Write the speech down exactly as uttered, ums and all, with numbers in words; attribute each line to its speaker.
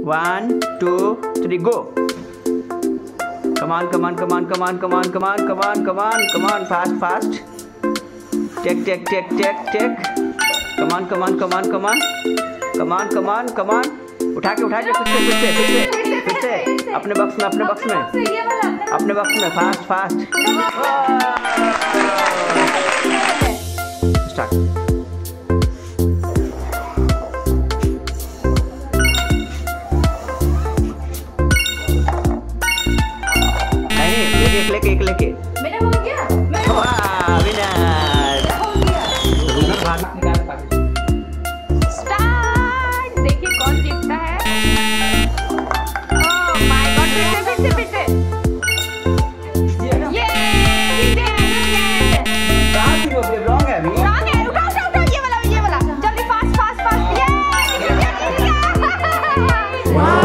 Speaker 1: One two three go. Come on come on come on come on come on come on come on come on come on fast fast. Take take take take take. Come on come on come on come on come on come on come on. उठा के उठा के फिर से फिर से फिर से फिर से अपने बॉक्स में अपने बॉक्स में अपने बॉक्स में फास्ट फास्ट। स्टार्ट। एक लेके एक लेके
Speaker 2: मेरा हो गया।
Speaker 1: वाह विनर
Speaker 2: हो गया। स्टार्ट। देखिए कौन जीतता है। ओह माय गॉड, फिर से फिर से फिर से ये जीते हैं।
Speaker 1: कहाँ थी वो? रॉन्ग है अभी।
Speaker 2: रॉन्ग है। उठाओ उठाओ उठाओ, ये वाला ये वाला जल्दी फास्ट फास्ट फास्ट। ये